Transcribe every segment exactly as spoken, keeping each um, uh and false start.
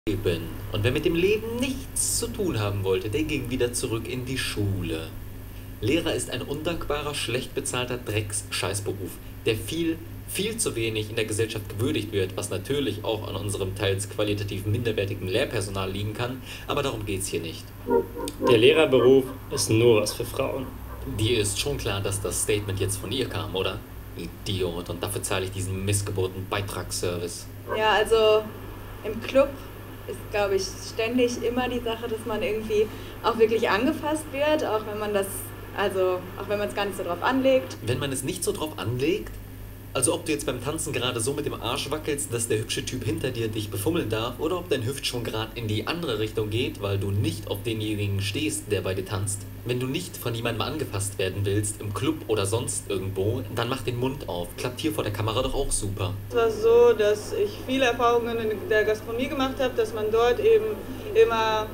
Leben. Und wer mit dem Leben nichts zu tun haben wollte, der ging wieder zurück in die Schule. Lehrer ist ein undankbarer, schlecht bezahlter Drecks-Scheißberuf, der viel, viel zu wenig in der Gesellschaft gewürdigt wird, was natürlich auch an unserem teils qualitativ minderwertigen Lehrpersonal liegen kann, aber darum geht's hier nicht. Der Lehrerberuf ist nur was für Frauen. Dir ist schon klar, dass das Statement jetzt von ihr kam, oder? Idiot, und dafür zahle ich diesen missgeburten Beitragsservice. Ja, also im Club ist, glaube ich, ständig immer die Sache, dass man irgendwie auch wirklich angefasst wird, auch wenn man das, also auch wenn man es gar nicht so drauf anlegt. Wenn man es nicht so drauf anlegt? Also ob du jetzt beim Tanzen gerade so mit dem Arsch wackelst, dass der hübsche Typ hinter dir dich befummeln darf, oder ob dein Hüft schon gerade in die andere Richtung geht, weil du nicht auf denjenigen stehst, der bei dir tanzt. Wenn du nicht von jemandem angefasst werden willst, im Club oder sonst irgendwo, dann mach den Mund auf. Klappt hier vor der Kamera doch auch super. Es war so, dass ich viele Erfahrungen in der Gastronomie gemacht habe, dass man dort eben immer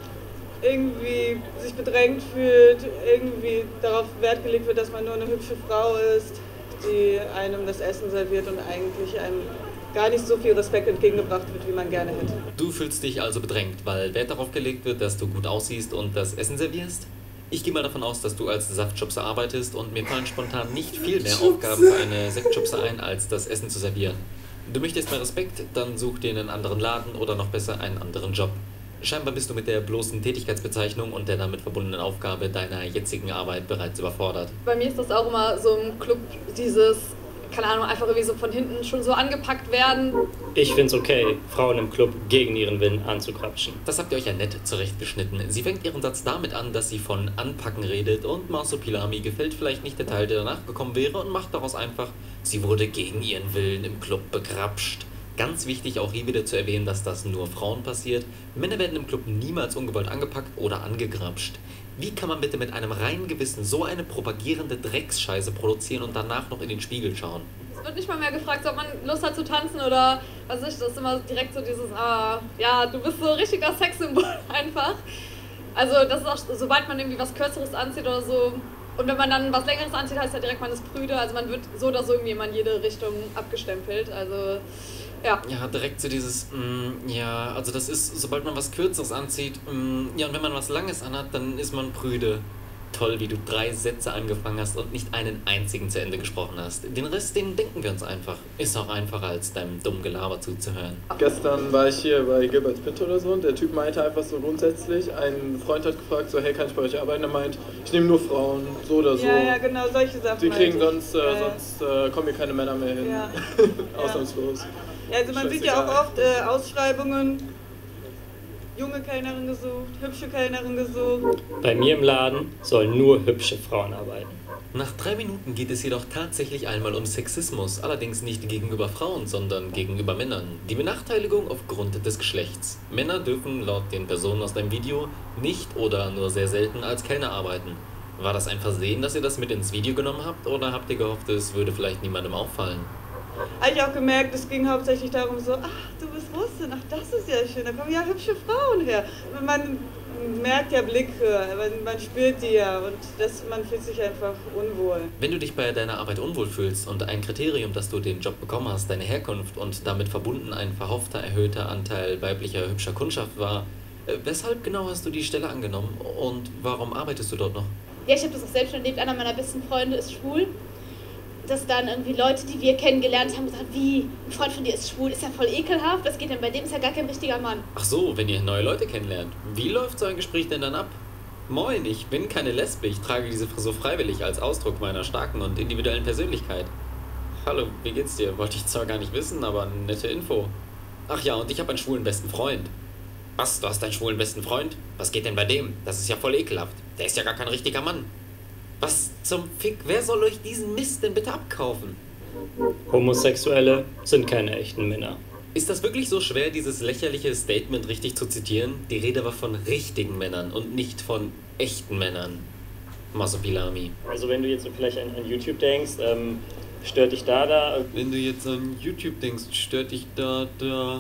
irgendwie sich bedrängt fühlt, irgendwie darauf Wert gelegt wird, dass man nur eine hübsche Frau ist, die einem das Essen serviert und eigentlich einem gar nicht so viel Respekt entgegengebracht wird, wie man gerne hätte. Du fühlst dich also bedrängt, weil Wert darauf gelegt wird, dass du gut aussiehst und das Essen servierst? Ich gehe mal davon aus, dass du als Saftschubser arbeitest und mir fallen spontan nicht viel mehr Aufgaben für eine Sektschubser ein, als das Essen zu servieren. Du möchtest mehr Respekt, dann such dir einen anderen Laden oder noch besser einen anderen Job. Scheinbar bist du mit der bloßen Tätigkeitsbezeichnung und der damit verbundenen Aufgabe deiner jetzigen Arbeit bereits überfordert. Bei mir ist das auch immer so im Club dieses, keine Ahnung, einfach irgendwie so von hinten schon so angepackt werden. Ich find's okay, Frauen im Club gegen ihren Willen anzukrapschen. Das habt ihr euch ja nett zurechtgeschnitten. Sie fängt ihren Satz damit an, dass sie von Anpacken redet und Marsupilami gefällt vielleicht nicht der Teil, der danach gekommen wäre und macht daraus einfach, sie wurde gegen ihren Willen im Club begrapscht. Ganz wichtig auch hier wieder zu erwähnen, dass das nur Frauen passiert. Männer werden im Club niemals ungewollt angepackt oder angegrapscht. Wie kann man bitte mit einem reinen Gewissen so eine propagierende Drecksscheiße produzieren und danach noch in den Spiegel schauen? Es wird nicht mal mehr gefragt, ob man Lust hat zu tanzen oder was weiß ich, das ist immer direkt so dieses, ah, ja, du bist so ein richtiger Sexsymbol einfach. Also das ist auch, sobald man irgendwie was Kürzeres anzieht oder so, und wenn man dann was Längeres anzieht, heißt ja direkt, man ist prüde, also man wird so oder so irgendwie immer in jede Richtung abgestempelt, also ja. Ja, direkt so dieses, mm, ja, also das ist, sobald man was Kürzeres anzieht, mm, ja, und wenn man was Langes anhat, dann ist man prüde. Toll, wie du drei Sätze angefangen hast und nicht einen einzigen zu Ende gesprochen hast. Den Rest, den denken wir uns einfach. Ist auch einfacher, als deinem dummen Gelaber zuzuhören. Gestern war ich hier bei Gilbert Pinto oder so und der Typ meinte einfach so grundsätzlich, ein Freund hat gefragt, so hey, kann ich bei euch arbeiten? Er meint, ich nehme nur Frauen, so oder so. Ja, ja, genau, solche Sachen. Die kriegen meinte ich. sonst, äh, Ja, ja. sonst äh, kommen hier keine Männer mehr hin. Ja. Ausnahmslos. Ja, also man sieht ja auch oft äh, Ausschreibungen, junge Kellnerin gesucht, hübsche Kellnerin gesucht. Bei mir im Laden sollen nur hübsche Frauen arbeiten. Nach drei Minuten geht es jedoch tatsächlich einmal um Sexismus, allerdings nicht gegenüber Frauen, sondern gegenüber Männern. Die Benachteiligung aufgrund des Geschlechts. Männer dürfen laut den Personen aus deinem Video nicht oder nur sehr selten als Kellner arbeiten. War das ein Versehen, dass ihr das mit ins Video genommen habt, oder habt ihr gehofft, es würde vielleicht niemandem auffallen? Habe ich auch gemerkt, es ging hauptsächlich darum so, ach, du bist Russin, ach, das ist ja schön, da kommen ja hübsche Frauen her. Man merkt ja Blicke, man, man spürt die ja und das, man fühlt sich einfach unwohl. Wenn du dich bei deiner Arbeit unwohl fühlst und ein Kriterium, dass du den Job bekommen hast, deine Herkunft und damit verbunden ein verhoffter erhöhter Anteil weiblicher hübscher Kundschaft war, äh, weshalb genau hast du die Stelle angenommen und warum arbeitest du dort noch? Ja, ich habe das auch selbst schon erlebt. Einer meiner besten Freunde ist schwul. Dass dann irgendwie Leute, die wir kennengelernt haben, gesagt, wie, ein Freund von dir ist schwul, ist ja voll ekelhaft, was geht denn bei dem, ist ja gar kein richtiger Mann. Ach so, wenn ihr neue Leute kennenlernt. Wie läuft so ein Gespräch denn dann ab? Moin, ich bin keine Lesbe, ich trage diese Frisur freiwillig als Ausdruck meiner starken und individuellen Persönlichkeit. Hallo, wie geht's dir? Wollte ich zwar gar nicht wissen, aber nette Info. Ach ja, und ich habe einen schwulen besten Freund. Was, du hast einen schwulen besten Freund? Was geht denn bei dem? Das ist ja voll ekelhaft. Der ist ja gar kein richtiger Mann. Was zum Fick? Wer soll euch diesen Mist denn bitte abkaufen? Homosexuelle sind keine echten Männer. Ist das wirklich so schwer, dieses lächerliche Statement richtig zu zitieren? Die Rede war von richtigen Männern und nicht von echten Männern. Marsupilami. Also wenn du jetzt so vielleicht an, an YouTube denkst, ähm, stört dich da da? Wenn du jetzt an YouTube denkst, stört dich da, da...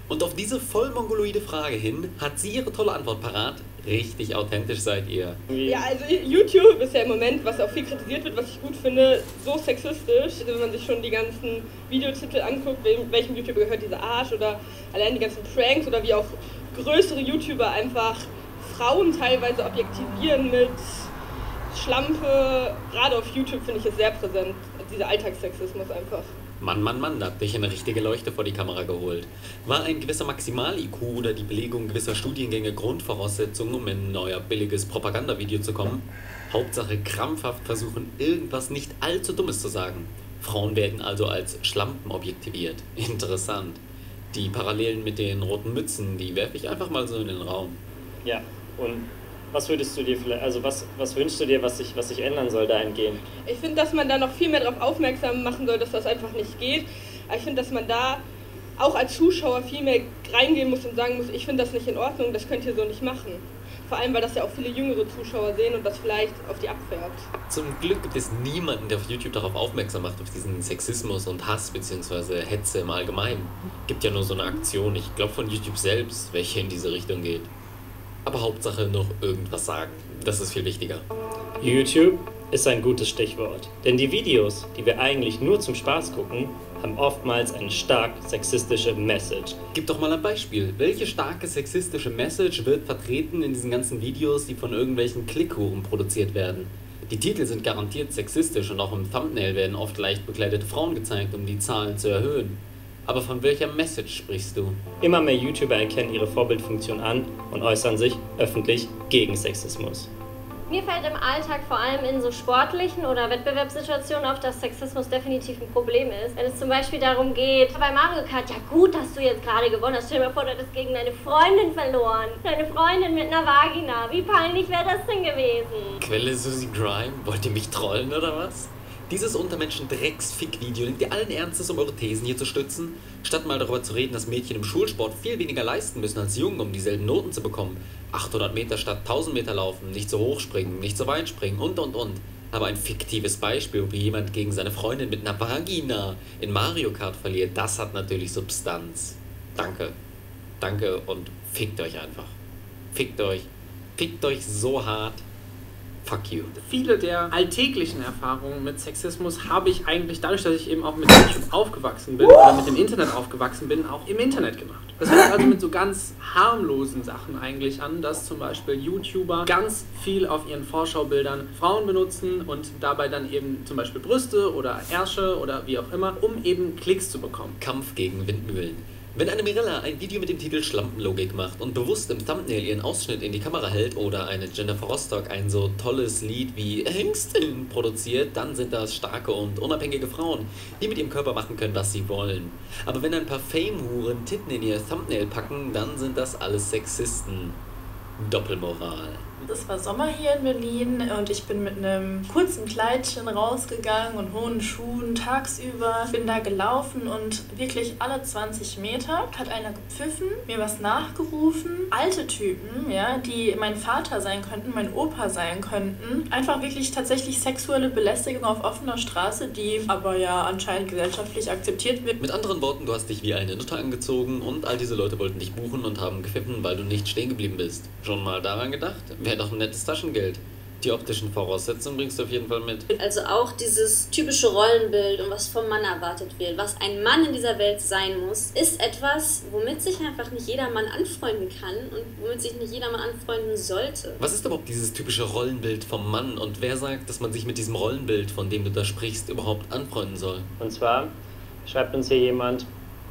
Und auf diese voll mongoloide Frage hin hat sie ihre tolle Antwort parat. Richtig authentisch seid ihr. Ja, also YouTube ist ja im Moment, was auch viel kritisiert wird, was ich gut finde, so sexistisch. Also wenn man sich schon die ganzen Videotitel anguckt, welchem YouTuber gehört dieser Arsch oder allein die ganzen Pranks oder wie auch größere YouTuber einfach Frauen teilweise objektivieren mit Schlampe. Gerade auf YouTube finde ich es sehr präsent, dieser Alltagssexismus einfach. Mann, Mann, Mann, da habt ihr eine richtige Leuchte vor die Kamera geholt. War ein gewisser Maximal-I Q oder die Belegung gewisser Studiengänge Grundvoraussetzungen, um in euer billiges Propagandavideo zu kommen? Hauptsache krampfhaft versuchen, irgendwas nicht allzu Dummes zu sagen. Frauen werden also als Schlampen objektiviert. Interessant. Die Parallelen mit den roten Mützen, die werfe ich einfach mal so in den Raum. Ja, und was würdest du dir vielleicht, also was, was wünschst du dir, was sich, was sich ändern soll dahingehend? Ich finde, dass man da noch viel mehr darauf aufmerksam machen soll, dass das einfach nicht geht. Aber ich finde, dass man da auch als Zuschauer viel mehr reingehen muss und sagen muss, ich finde das nicht in Ordnung, das könnt ihr so nicht machen. Vor allem, weil das ja auch viele jüngere Zuschauer sehen und das vielleicht auf die abfärbt. Zum Glück gibt es niemanden, der auf YouTube darauf aufmerksam macht, auf diesen Sexismus und Hass bzw. Hetze im Allgemeinen. Gibt ja nur so eine Aktion, ich glaube von YouTube selbst, welche in diese Richtung geht. Aber Hauptsache noch irgendwas sagen. Das ist viel wichtiger. YouTube ist ein gutes Stichwort. Denn die Videos, die wir eigentlich nur zum Spaß gucken, haben oftmals eine stark sexistische Message. Gib doch mal ein Beispiel. Welche starke sexistische Message wird vertreten in diesen ganzen Videos, die von irgendwelchen Klickhuren produziert werden? Die Titel sind garantiert sexistisch und auch im Thumbnail werden oft leicht bekleidete Frauen gezeigt, um die Zahlen zu erhöhen. Aber von welcher Message sprichst du? Immer mehr YouTuber erkennen ihre Vorbildfunktion an und äußern sich öffentlich gegen Sexismus. Mir fällt im Alltag vor allem in so sportlichen oder Wettbewerbssituationen auf, dass Sexismus definitiv ein Problem ist. Wenn es zum Beispiel darum geht, bei Mario Kart, ja gut, dass du jetzt gerade gewonnen hast, stell dir mal vor, du hättest gegen deine Freundin verloren. Deine Freundin mit einer Vagina, wie peinlich wäre das denn gewesen? Quelle Susie Grime? Wollt ihr mich trollen oder was? Dieses Untermenschen-Drecks-Fick-Video nimmt ihr allen Ernstes, um eure Thesen hier zu stützen? Statt mal darüber zu reden, dass Mädchen im Schulsport viel weniger leisten müssen als Jungen, um dieselben Noten zu bekommen. achthundert Meter statt tausend Meter laufen, nicht so hoch springen, nicht so weit springen und und und. Aber ein fiktives Beispiel, wie jemand gegen seine Freundin mit einer Vagina in Mario Kart verliert, das hat natürlich Substanz. Danke. Danke und fickt euch einfach. Fickt euch. Fickt euch so hart. Fuck you. Viele der alltäglichen Erfahrungen mit Sexismus habe ich eigentlich dadurch, dass ich eben auch mit YouTube aufgewachsen bin oder mit dem Internet aufgewachsen bin, auch im Internet gemacht. Das fängt also mit so ganz harmlosen Sachen eigentlich an, dass zum Beispiel YouTuber ganz viel auf ihren Vorschaubildern Frauen benutzen und dabei dann eben zum Beispiel Brüste oder Ärsche oder wie auch immer, um eben Klicks zu bekommen. Kampf gegen Windmühlen. Wenn eine Mirella ein Video mit dem Titel Schlampenlogik macht und bewusst im Thumbnail ihren Ausschnitt in die Kamera hält oder eine Jennifer Rostock ein so tolles Lied wie Hengstin produziert, dann sind das starke und unabhängige Frauen, die mit ihrem Körper machen können, was sie wollen. Aber wenn ein paar Fame-Huren Titten in ihr Thumbnail packen, dann sind das alles Sexisten. Doppelmoral. Es war Sommer hier in Berlin und ich bin mit einem kurzen Kleidchen rausgegangen und hohen Schuhen tagsüber. Bin da gelaufen und wirklich alle zwanzig Meter hat einer gepfiffen, mir was nachgerufen. Alte Typen, ja, die mein Vater sein könnten, mein Opa sein könnten. Einfach wirklich tatsächlich sexuelle Belästigung auf offener Straße, die aber ja anscheinend gesellschaftlich akzeptiert wird. Mit anderen Worten, du hast dich wie eine Nutte angezogen und all diese Leute wollten dich buchen und haben gepfiffen, weil du nicht stehen geblieben bist. Schon mal daran gedacht? Wäre doch ein nettes Taschengeld. Die optischen Voraussetzungen bringst du auf jeden Fall mit. Also auch dieses typische Rollenbild und was vom Mann erwartet wird, was ein Mann in dieser Welt sein muss, ist etwas, womit sich einfach nicht jeder Mann anfreunden kann und womit sich nicht jeder Mann anfreunden sollte. Was ist überhaupt dieses typische Rollenbild vom Mann und wer sagt, dass man sich mit diesem Rollenbild, von dem du da sprichst, überhaupt anfreunden soll? Und zwar schreibt uns hier jemand,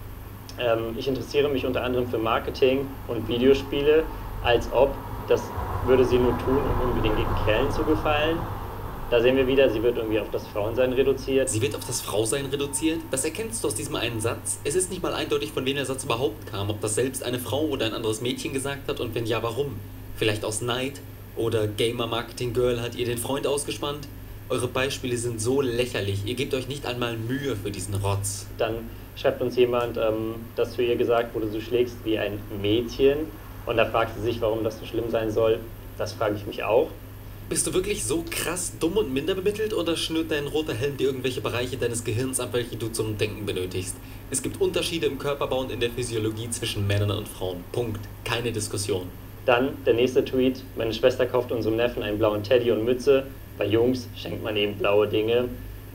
ähm, ich interessiere mich unter anderem für Marketing und Videospiele, als ob das würde sie nur tun, um unbedingt gegen Kerlen zu gefallen. Da sehen wir wieder, sie wird irgendwie auf das Frauensein reduziert. Sie wird auf das Frausein reduziert? Das erkennst du aus diesem einen Satz. Es ist nicht mal eindeutig, von wem der Satz überhaupt kam. Ob das selbst eine Frau oder ein anderes Mädchen gesagt hat und wenn ja, warum? Vielleicht aus Neid? Oder Gamer-Marketing-Girl hat ihr den Freund ausgespannt? Eure Beispiele sind so lächerlich. Ihr gebt euch nicht einmal Mühe für diesen Rotz. Dann schreibt uns jemand, ähm, dass zu ihr gesagt wurde, du schlägst wie ein Mädchen. Und da fragt sie sich, warum das so schlimm sein soll. Das frage ich mich auch. Bist du wirklich so krass dumm und minderbemittelt oder schnürt dein roter Helm dir irgendwelche Bereiche deines Gehirns ab, welche du zum Denken benötigst? Es gibt Unterschiede im Körperbau und in der Physiologie zwischen Männern und Frauen. Punkt. Keine Diskussion. Dann der nächste Tweet. Meine Schwester kauft unserem Neffen einen blauen Teddy und Mütze. Bei Jungs schenkt man eben blaue Dinge.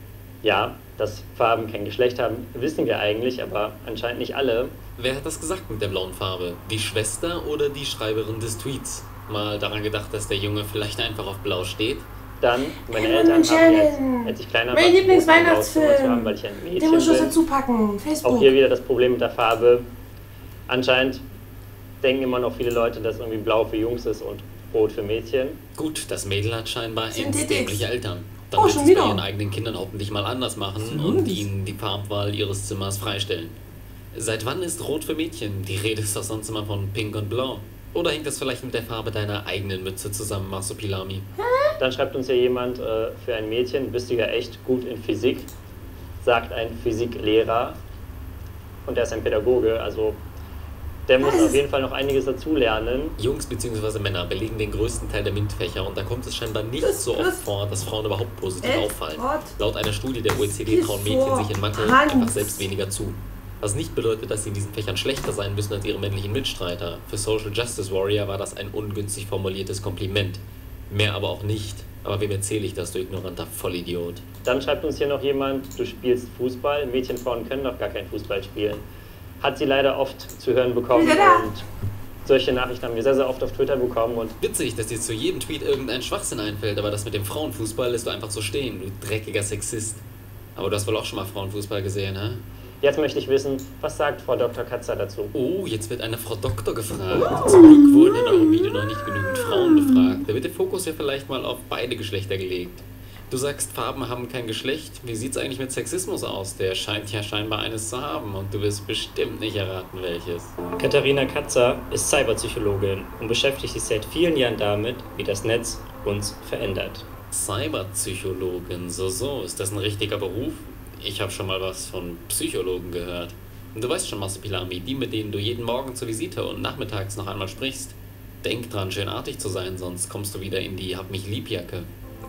Ja, dass Farben kein Geschlecht haben, wissen wir eigentlich, aber anscheinend nicht alle. Wer hat das gesagt mit der blauen Farbe? Die Schwester oder die Schreiberin des Tweets? Mal daran gedacht, dass der Junge vielleicht einfach auf Blau steht? Dann, meine Eltern haben jetzt, als ich kleiner war, mein Lieblingsweihnachtsfilm. weil ich ein Mädchen Den muss ich bin. dazu packen. Facebook. Auch hier wieder das Problem mit der Farbe. Anscheinend denken immer noch viele Leute, dass irgendwie Blau für Jungs ist und Rot für Mädchen. Gut, das Mädel hat scheinbar Synthetics. dämliche Eltern. Dann Oh, wird schon es bei wieder. ihren eigenen Kindern hoffentlich mal anders machen Absolut. und ihnen die Farbwahl ihres Zimmers freistellen. Seit wann ist Rot für Mädchen? Die Rede ist doch sonst immer von Pink und Blau. Oder hängt das vielleicht mit der Farbe deiner eigenen Mütze zusammen, Marsupilami? Dann schreibt uns hier jemand, äh, für ein Mädchen bist du ja echt gut in Physik, sagt ein Physiklehrer. Und er ist ein Pädagoge, also der muss auf jeden Fall noch einiges dazulernen. Jungs bzw. Männer belegen den größten Teil der MINT-Fächer und da kommt es scheinbar nicht Das- so oft das- vor, dass Frauen überhaupt positiv Echt? auffallen. Gott. Laut einer Studie der O E C D Lies trauen Mädchen vor. sich in Mathe Hans. einfach selbst weniger zu. Was nicht bedeutet, dass sie in diesen Fächern schlechter sein müssen als ihre männlichen Mitstreiter. Für Social Justice Warrior war das ein ungünstig formuliertes Kompliment. Mehr aber auch nicht. Aber wem erzähle ich das, du ignoranter Vollidiot? Dann schreibt uns hier noch jemand, du spielst Fußball, Mädchen, Frauen können doch gar kein Fußball spielen. Hat sie leider oft zu hören bekommen Ja, da. und solche Nachrichten haben wir sehr, sehr oft auf Twitter bekommen und Witzig, dass dir zu jedem Tweet irgendein Schwachsinn einfällt, aber das mit dem Frauenfußball lässt du einfach so stehen, du dreckiger Sexist. Aber du hast wohl auch schon mal Frauenfußball gesehen, hä? jetzt möchte ich wissen, was sagt Frau Doktor Katzer dazu? Oh, jetzt wird eine Frau Doktor gefragt. Zum Glück wurden in eurem Video noch nicht genügend Frauen befragt. Da wird der Fokus ja vielleicht mal auf beide Geschlechter gelegt. Du sagst, Farben haben kein Geschlecht. Wie sieht's eigentlich mit Sexismus aus? Der scheint ja scheinbar eines zu haben und du wirst bestimmt nicht erraten, welches. Katharina Katzer ist Cyberpsychologin und beschäftigt sich seit vielen Jahren damit, wie das Netz uns verändert. Cyberpsychologin, so so, ist das ein richtiger Beruf? Ich habe schon mal was von Psychologen gehört. Und du weißt schon, Marsupilami, die, mit denen du jeden Morgen zur Visite und nachmittags noch einmal sprichst. Denk dran, schön artig zu sein, sonst kommst du wieder in die Hab-mich-lieb-Jacke.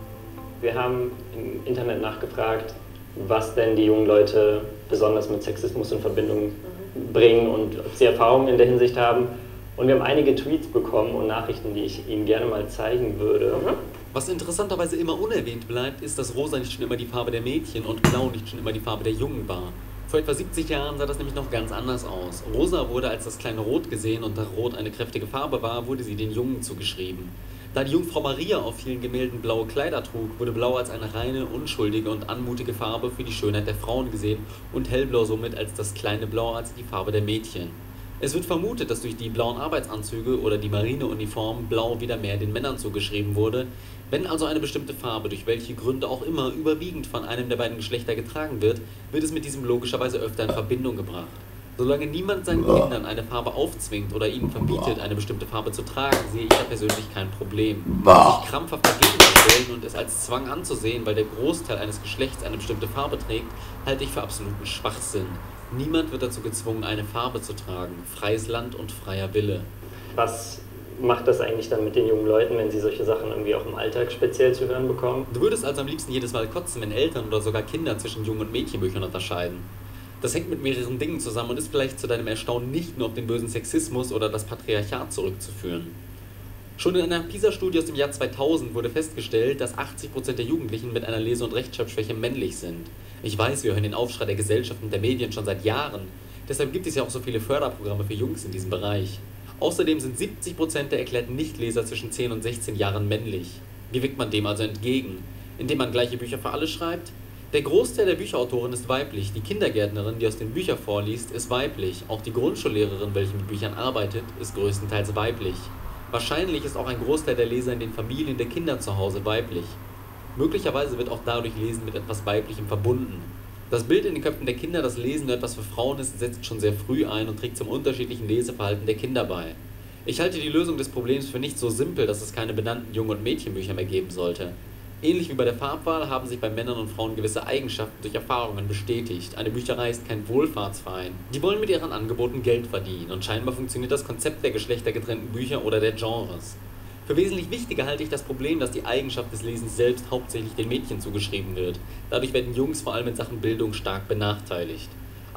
Wir haben im Internet nachgefragt, was denn die jungen Leute besonders mit Sexismus in Verbindung bringen und ob sie Erfahrungen in der Hinsicht haben. Und wir haben einige Tweets bekommen und Nachrichten, die ich Ihnen gerne mal zeigen würde. Was interessanterweise immer unerwähnt bleibt, ist, dass rosa nicht schon immer die Farbe der Mädchen und blau nicht schon immer die Farbe der Jungen war. Vor etwa siebzig Jahren sah das nämlich noch ganz anders aus. Rosa wurde als das kleine Rot gesehen und da Rot eine kräftige Farbe war, wurde sie den Jungen zugeschrieben. Da die Jungfrau Maria auf vielen Gemälden blaue Kleider trug, wurde Blau als eine reine, unschuldige und anmutige Farbe für die Schönheit der Frauen gesehen und Hellblau somit als das kleine Blau als die Farbe der Mädchen. Es wird vermutet, dass durch die blauen Arbeitsanzüge oder die Marineuniform Blau wieder mehr den Männern zugeschrieben wurde. Wenn also eine bestimmte Farbe, durch welche Gründe auch immer, überwiegend von einem der beiden Geschlechter getragen wird, wird es mit diesem logischerweise öfter in Verbindung gebracht. Solange niemand seinen Kindern eine Farbe aufzwingt oder ihnen verbietet, eine bestimmte Farbe zu tragen, sehe ich da persönlich kein Problem. Sich krampfhaft dagegen zu stellen und es als Zwang anzusehen, weil der Großteil eines Geschlechts eine bestimmte Farbe trägt, halte ich für absoluten Schwachsinn. Niemand wird dazu gezwungen, eine Farbe zu tragen. Freies Land und freier Wille. Was macht das eigentlich dann mit den jungen Leuten, wenn sie solche Sachen irgendwie auch im Alltag speziell zu hören bekommen? Du würdest also am liebsten jedes Mal kotzen, wenn Eltern oder sogar Kinder zwischen Jungen- und Mädchenbüchern unterscheiden. Das hängt mit mehreren Dingen zusammen und ist vielleicht zu deinem Erstaunen nicht nur auf den bösen Sexismus oder das Patriarchat zurückzuführen. Schon in einer PISA-Studie aus dem Jahr zweitausend wurde festgestellt, dass achtzig Prozent der Jugendlichen mit einer Lese- und Rechtschreibschwäche männlich sind. Ich weiß, wir hören den Aufschrei der Gesellschaft und der Medien schon seit Jahren. Deshalb gibt es ja auch so viele Förderprogramme für Jungs in diesem Bereich. Außerdem sind siebzig Prozent der erklärten Nichtleser zwischen zehn und sechzehn Jahren männlich. Wie wirkt man dem also entgegen? Indem man gleiche Bücher für alle schreibt? Der Großteil der Bücherautoren ist weiblich, die Kindergärtnerin, die aus den Büchern vorliest, ist weiblich, auch die Grundschullehrerin, welche mit Büchern arbeitet, ist größtenteils weiblich. Wahrscheinlich ist auch ein Großteil der Leser in den Familien der Kinder zu Hause weiblich. Möglicherweise wird auch dadurch Lesen mit etwas Weiblichem verbunden. Das Bild in den Köpfen der Kinder, dass Lesen nur etwas für Frauen ist, setzt schon sehr früh ein und trägt zum unterschiedlichen Leseverhalten der Kinder bei. Ich halte die Lösung des Problems für nicht so simpel, dass es keine benannten Jungen- und Mädchenbücher mehr geben sollte. Ähnlich wie bei der Farbwahl haben sich bei Männern und Frauen gewisse Eigenschaften durch Erfahrungen bestätigt. Eine Bücherei ist kein Wohlfahrtsverein. Die wollen mit ihren Angeboten Geld verdienen und scheinbar funktioniert das Konzept der geschlechtergetrennten Bücher oder der Genres. Für wesentlich wichtiger halte ich das Problem, dass die Eigenschaft des Lesens selbst hauptsächlich den Mädchen zugeschrieben wird. Dadurch werden Jungs vor allem in Sachen Bildung stark benachteiligt.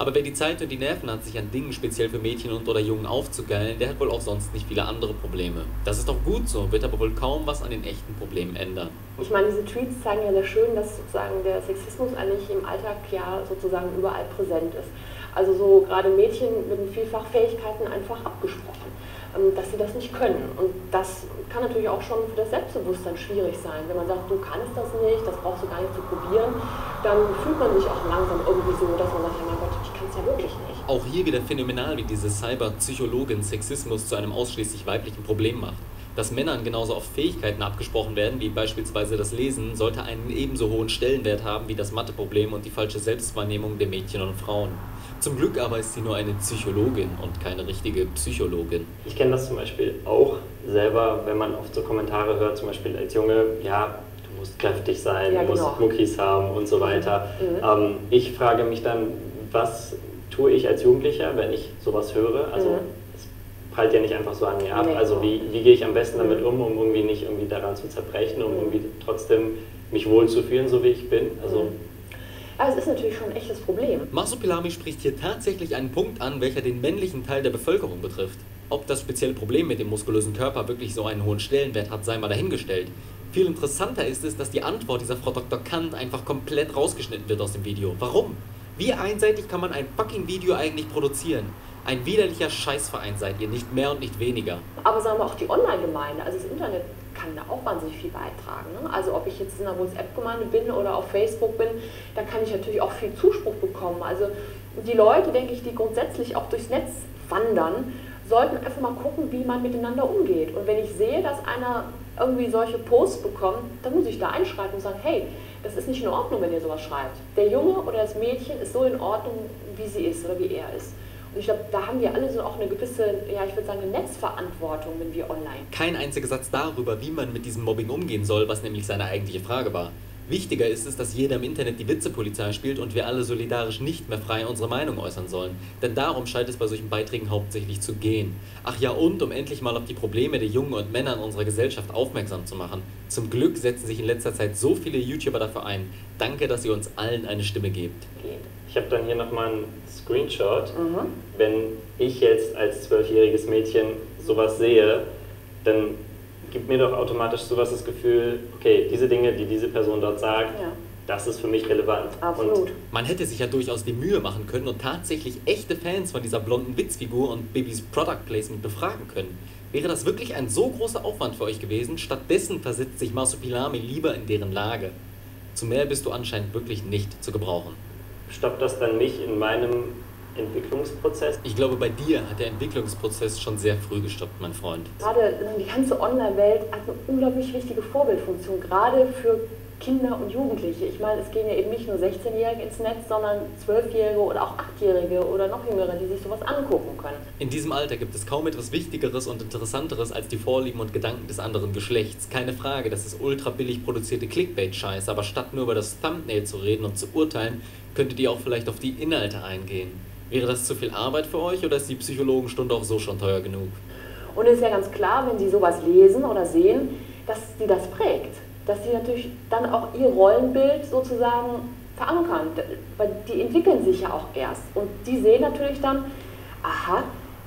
Aber wer die Zeit und die Nerven hat, sich an Dingen speziell für Mädchen und oder Jungen aufzugeilen, der hat wohl auch sonst nicht viele andere Probleme. Das ist doch gut so, wird aber wohl kaum was an den echten Problemen ändern. Ich meine, diese Tweets zeigen ja sehr schön, dass sozusagen der Sexismus eigentlich im Alltag ja sozusagen überall präsent ist. Also so gerade Mädchen mit den Vielfachfähigkeiten einfach abgesprochen, dass sie das nicht können. Und das kann natürlich auch schon für das Selbstbewusstsein schwierig sein. Wenn man sagt, du kannst das nicht, das brauchst du gar nicht zu probieren, dann fühlt man sich auch langsam irgendwie so, dass man sagt, ja mein Gott, ich kann es ja wirklich nicht. Auch hier wieder phänomenal, wie diese Cyberpsychologin Sexismus zu einem ausschließlich weiblichen Problem macht. Dass Männern genauso oft Fähigkeiten abgesprochen werden, wie beispielsweise das Lesen, sollte einen ebenso hohen Stellenwert haben wie das Matheproblem und die falsche Selbstwahrnehmung der Mädchen und Frauen. Zum Glück aber ist sie nur eine Psychologin und keine richtige Psychologin. Ich kenne das zum Beispiel auch selber, wenn man oft so Kommentare hört, zum Beispiel als Junge, ja, du musst kräftig sein, ja, du musst genau. Muckis haben und so weiter. Mhm. Ähm, ich frage mich dann, was tue ich als Jugendlicher, wenn ich sowas höre? Also es prallt ja nicht einfach so an mir ab. Nee. Also wie, wie gehe ich am besten damit um, um irgendwie nicht irgendwie daran zu zerbrechen, um irgendwie trotzdem mich wohlzufühlen, so wie ich bin? Also Aber es ist natürlich schon ein echtes Problem. Masopilami spricht hier tatsächlich einen Punkt an, welcher den männlichen Teil der Bevölkerung betrifft. Ob das spezielle Problem mit dem muskulösen Körper wirklich so einen hohen Stellenwert hat, sei mal dahingestellt. Viel interessanter ist es, dass die Antwort dieser Frau Doktor Kant einfach komplett rausgeschnitten wird aus dem Video. Warum? Wie einseitig kann man ein fucking Video eigentlich produzieren? Ein widerlicher Scheißverein seid ihr, nicht mehr und nicht weniger. Aber sagen wir auch die Online-Gemeinde, also das Internet kann da auch wahnsinnig viel beitragen. Ne? Also ob ich jetzt in einer WhatsApp-Gemeinde bin oder auf Facebook bin, da kann ich natürlich auch viel Zuspruch bekommen. Also die Leute, denke ich, die grundsätzlich auch durchs Netz wandern, sollten einfach mal gucken, wie man miteinander umgeht. Und wenn ich sehe, dass einer irgendwie solche Posts bekommt, dann muss ich da einschreiten und sagen, hey, das ist nicht in Ordnung, wenn ihr sowas schreibt. Der Junge oder das Mädchen ist so in Ordnung, wie sie ist oder wie er ist. Und ich glaube, da haben wir alle so auch eine gewisse, ja, ich würde sagen, eine Netzverantwortung, wenn wir online. Kein einziger Satz darüber, wie man mit diesem Mobbing umgehen soll, was nämlich seine eigentliche Frage war. Wichtiger ist es, dass jeder im Internet die Witzepolizei spielt und wir alle solidarisch nicht mehr frei unsere Meinung äußern sollen. Denn darum scheint es bei solchen Beiträgen hauptsächlich zu gehen. Ach ja, und um endlich mal auf die Probleme der Jungen und Männer in unserer Gesellschaft aufmerksam zu machen. Zum Glück setzen sich in letzter Zeit so viele YouTuber dafür ein. Danke, dass ihr uns allen eine Stimme gebt. Ich habe dann hier nochmal einen Screenshot. Mhm. Wenn ich jetzt als zwölfjähriges Mädchen sowas sehe, dann gibt mir doch automatisch sowas das Gefühl, okay, diese Dinge, die diese Person dort sagt, Ja. das ist für mich relevant. Absolut. Und Man hätte sich ja durchaus die Mühe machen können und tatsächlich echte Fans von dieser blonden Witzfigur und Bibis Product Placement befragen können. Wäre das wirklich ein so großer Aufwand für euch gewesen? Stattdessen versetzt sich Masopilami lieber in deren Lage. Zu mehr bist du anscheinend wirklich nicht zu gebrauchen. stoppt das dann nicht in meinem Entwicklungsprozess? Ich glaube, bei dir hat der Entwicklungsprozess schon sehr früh gestoppt, mein Freund. Gerade die ganze Online-Welt hat eine unglaublich wichtige Vorbildfunktion, gerade für Kinder und Jugendliche. Ich meine, es gehen ja eben nicht nur sechzehnjährige ins Netz, sondern zwölfjährige oder auch achtjährige oder noch jüngere, die sich sowas angucken können. In diesem Alter gibt es kaum etwas Wichtigeres und Interessanteres als die Vorlieben und Gedanken des anderen Geschlechts. Keine Frage, das ist ultra billig produzierte Clickbait-Scheiß, aber statt nur über das Thumbnail zu reden und zu urteilen, könntet ihr auch vielleicht auf die Inhalte eingehen. Wäre das zu viel Arbeit für euch oder ist die Psychologenstunde auch so schon teuer genug? Und es ist ja ganz klar, wenn Sie sowas lesen oder sehen, dass Sie das prägt. Dass Sie natürlich dann auch Ihr Rollenbild sozusagen verankern. Weil die entwickeln sich ja auch erst. Und die sehen natürlich dann, aha,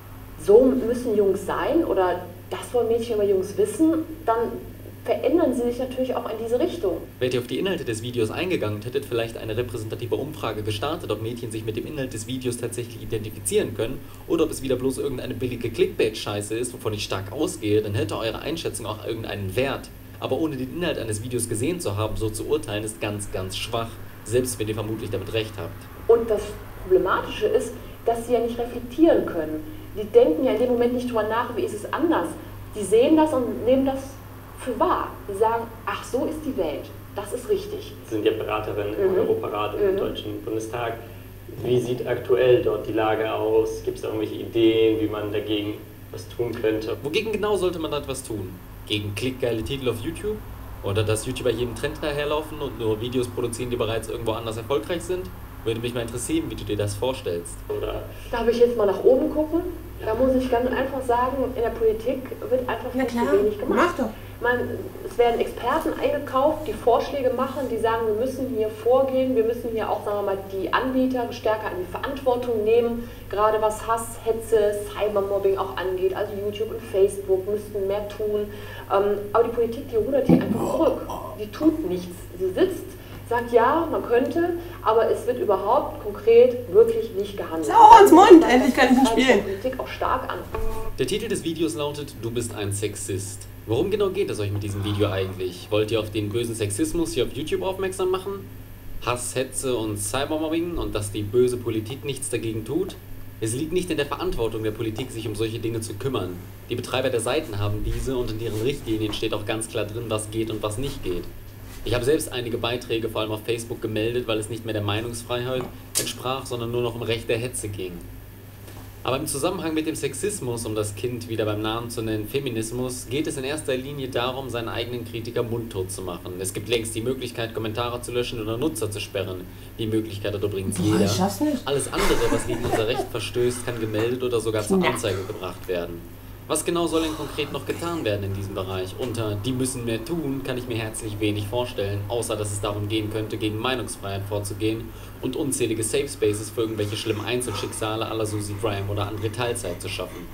so müssen Jungs sein oder das wollen Mädchen über Jungs wissen, dann verändern sie sich natürlich auch in diese Richtung. Wärt ihr auf die Inhalte des Videos eingegangen und hättet vielleicht eine repräsentative Umfrage gestartet, ob Mädchen sich mit dem Inhalt des Videos tatsächlich identifizieren können oder ob es wieder bloß irgendeine billige Clickbait-Scheiße ist, wovon ich stark ausgehe, dann hätte eure Einschätzung auch irgendeinen Wert. Aber ohne den Inhalt eines Videos gesehen zu haben, so zu urteilen, ist ganz, ganz schwach, selbst wenn ihr vermutlich damit recht habt. Und das Problematische ist, dass sie ja nicht reflektieren können. Die denken ja in dem Moment nicht drüber nach, wie ist es anders. Die sehen das und nehmen das für wahr. Die sagen, ach, so ist die Welt, das ist richtig. Sie sind ja Beraterin im Mhm. Europarat und im Mhm. Deutschen Bundestag. Wie sieht aktuell dort die Lage aus? Gibt es da irgendwelche Ideen, wie man dagegen was tun könnte? Wogegen genau sollte man etwas tun? Gegen klickgeile Titel auf YouTube? Oder dass YouTuber jedem Trend daherlaufen und nur Videos produzieren, die bereits irgendwo anders erfolgreich sind? Würde mich mal interessieren, wie du dir das vorstellst. Oder Darf ich jetzt mal nach oben gucken? Da muss ich ganz einfach sagen, in der Politik wird einfach viel zu wenig gemacht. Mach doch. Man, es werden Experten eingekauft, die Vorschläge machen, die sagen, wir müssen hier vorgehen, wir müssen hier auch, sagen wir mal, die Anbieter stärker an die Verantwortung nehmen, gerade was Hass, Hetze, Cybermobbing auch angeht, also YouTube und Facebook müssten mehr tun. Ähm, aber die Politik, die rudert hier einfach zurück, die tut nichts, sie sitzt, sagt ja, man könnte, aber es wird überhaupt konkret wirklich nicht gehandelt. Sau ins Mund, endlich kann ich nicht spielen. Die Politik auch stark an. Der Titel des Videos lautet, du bist ein Sexist. Worum genau geht es euch mit diesem Video eigentlich? Wollt ihr auf den bösen Sexismus hier auf YouTube aufmerksam machen? Hass, Hetze und Cybermobbing und dass die böse Politik nichts dagegen tut? Es liegt nicht in der Verantwortung der Politik, sich um solche Dinge zu kümmern. Die Betreiber der Seiten haben diese und in deren Richtlinien steht auch ganz klar drin, was geht und was nicht geht. Ich habe selbst einige Beiträge vor allem auf Facebook gemeldet, weil es nicht mehr der Meinungsfreiheit entsprach, sondern nur noch um rechte Hetze ging. Aber im Zusammenhang mit dem Sexismus, um das Kind wieder beim Namen zu nennen, Feminismus, geht es in erster Linie darum, seinen eigenen Kritiker mundtot zu machen. Es gibt längst die Möglichkeit, Kommentare zu löschen oder Nutzer zu sperren. Die Möglichkeit hat übrigens jeder. Ich schaff's nicht. Alles andere, was gegen unser Recht verstößt, kann gemeldet oder sogar zur Anzeige gebracht werden. Was genau soll denn konkret noch getan werden in diesem Bereich? Unter die müssen mehr tun, kann ich mir herzlich wenig vorstellen, außer dass es darum gehen könnte, gegen Meinungsfreiheit vorzugehen und unzählige Safe Spaces für irgendwelche schlimmen Einzelschicksale à la Susie Graham oder andere Teilzeit zu schaffen.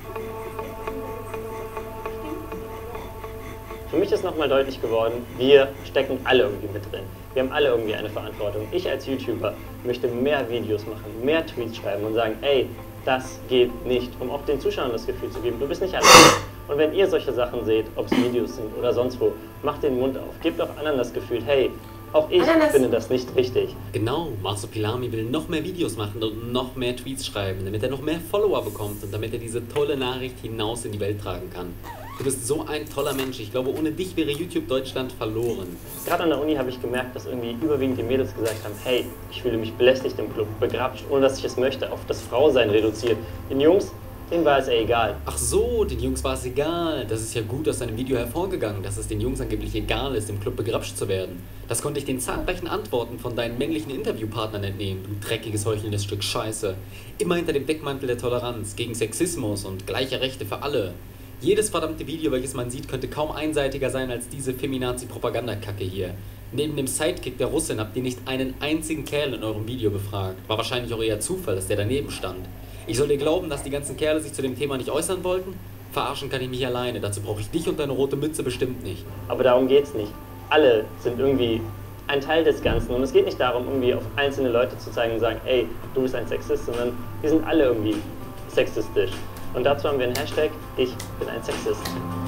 Für mich ist nochmal deutlich geworden, wir stecken alle irgendwie mit drin. Wir haben alle irgendwie eine Verantwortung. Ich als YouTuber möchte mehr Videos machen, mehr Tweets schreiben und sagen, ey, das geht nicht, um auch den Zuschauern das Gefühl zu geben, du bist nicht allein. Und wenn ihr solche Sachen seht, ob es Videos sind oder sonst wo, macht den Mund auf, gebt auch anderen das Gefühl, hey, auch ich Ananas. finde das nicht richtig. Genau, Marsupilami will noch mehr Videos machen und noch mehr Tweets schreiben, damit er noch mehr Follower bekommt und damit er diese tolle Nachricht hinaus in die Welt tragen kann. Du bist so ein toller Mensch, ich glaube, ohne dich wäre YouTube Deutschland verloren. Gerade an der Uni habe ich gemerkt, dass irgendwie überwiegend die Mädels gesagt haben, hey, ich fühle mich belästigt im Club, begrapscht, ohne dass ich es möchte, auf das Frausein reduziert. Den Jungs, denen war es ja egal. Ach so, den Jungs war es egal. Das ist ja gut aus deinem Video hervorgegangen, dass es den Jungs angeblich egal ist, im Club begrapscht zu werden. Das konnte ich den zahlreichen Antworten von deinen männlichen Interviewpartnern entnehmen, du dreckiges, heuchelndes Stück Scheiße. Immer hinter dem Deckmantel der Toleranz, gegen Sexismus und gleiche Rechte für alle. Jedes verdammte Video, welches man sieht, könnte kaum einseitiger sein als diese Feminazi-Propagandakacke hier. Neben dem Sidekick der Russin habt ihr nicht einen einzigen Kerl in eurem Video befragt. War wahrscheinlich auch eher Zufall, dass der daneben stand. Ich soll dir glauben, dass die ganzen Kerle sich zu dem Thema nicht äußern wollten? Verarschen kann ich mich alleine, dazu brauche ich dich und deine rote Mütze bestimmt nicht. Aber darum geht's nicht. Alle sind irgendwie ein Teil des Ganzen und es geht nicht darum, irgendwie auf einzelne Leute zu zeigen und sagen, ey, du bist ein Sexist, sondern wir sind alle irgendwie sexistisch. Und dazu haben wir einen Hashtag, ich bin ein Sexist.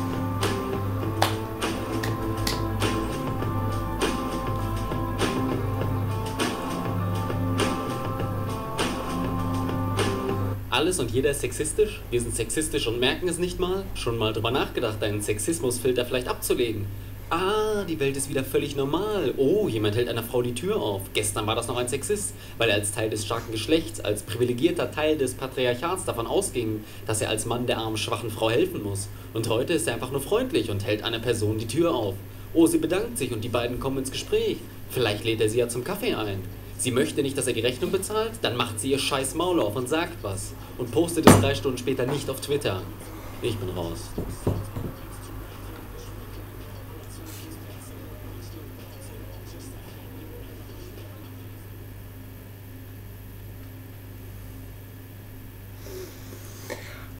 Alles und jeder ist sexistisch? Wir sind sexistisch und merken es nicht mal? Schon mal drüber nachgedacht, einen Sexismusfilter vielleicht abzulegen? Ah, die Welt ist wieder völlig normal. Oh, jemand hält einer Frau die Tür auf. Gestern war das noch ein Sexist, weil er als Teil des starken Geschlechts, als privilegierter Teil des Patriarchats davon ausging, dass er als Mann der armen, schwachen Frau helfen muss. Und heute ist er einfach nur freundlich und hält einer Person die Tür auf. Oh, sie bedankt sich und die beiden kommen ins Gespräch. Vielleicht lädt er sie ja zum Kaffee ein. Sie möchte nicht, dass er die Rechnung bezahlt? Dann macht sie ihr scheiß Maul auf und sagt was. Und postet es drei Stunden später nicht auf Twitter. Ich bin raus.